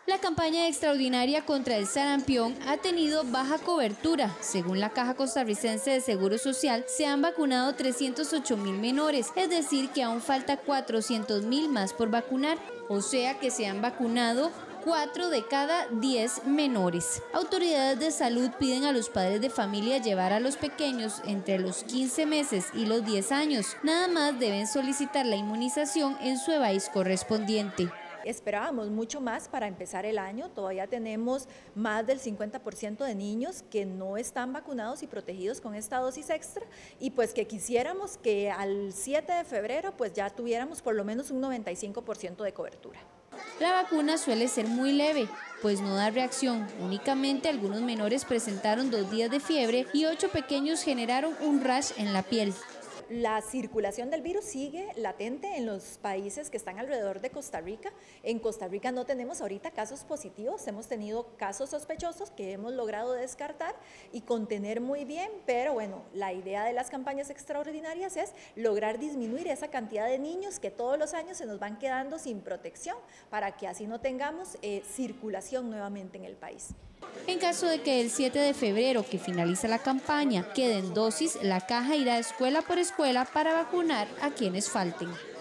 La campaña extraordinaria contra el sarampión ha tenido baja cobertura. Según la Caja Costarricense de Seguro Social, se han vacunado 308.000 menores, es decir, que aún falta 400.000 más por vacunar, o sea que se han vacunado 4 de cada 10 menores. Autoridades de salud piden a los padres de familia llevar a los pequeños entre los 15 meses y los 10 años. Nada más deben solicitar la inmunización en su EVAIS correspondiente. Esperábamos mucho más para empezar el año, todavía tenemos más del 50% de niños que no están vacunados y protegidos con esta dosis extra y pues que quisiéramos que al 7 de febrero pues ya tuviéramos por lo menos un 95% de cobertura. La vacuna suele ser muy leve, pues no da reacción. Únicamente algunos menores presentaron 2 días de fiebre y 8 pequeños generaron un rash en la piel. La circulación del virus sigue latente en los países que están alrededor de Costa Rica. En Costa Rica no tenemos ahorita casos positivos, hemos tenido casos sospechosos que hemos logrado descartar y contener muy bien, pero bueno, la idea de las campañas extraordinarias es lograr disminuir esa cantidad de niños que todos los años se nos van quedando sin protección para que así no tengamos circulación nuevamente en el país. En caso de que el 7 de febrero, que finaliza la campaña, queden dosis, la caja irá escuela por escuela para vacunar a quienes falten.